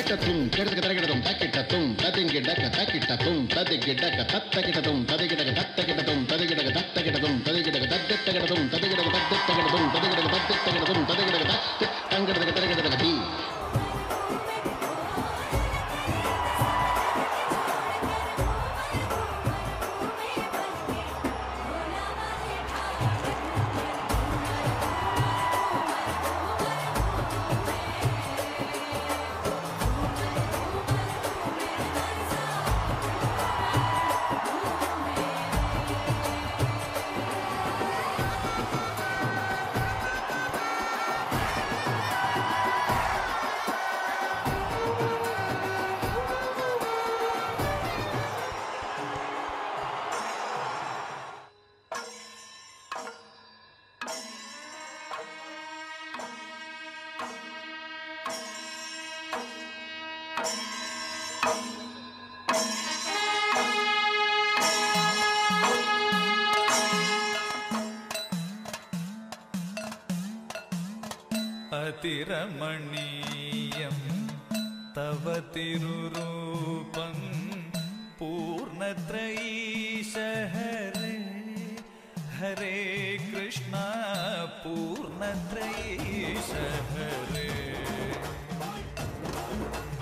తత్తం కెడతక తరగడతం తక్కిటతం తదింగిడక తక్కిటతం తదిగిడక తత్తకిటతం తదిగిడక తత్తకిటతం తదిగిడక తత్తకిటతం తదిగిడక తద్దెత్తకిటతం తదిగిడక తద్దెత్తకిటతం తదిగిడక తద్దెత్తకిటతం తదిగిడక తత్తంగిడక తరగడక the അതിരമണീയം tawa തിരുരൂപം Poornathrayeesa Hare Hare Krishna Poornathrayeesa Hare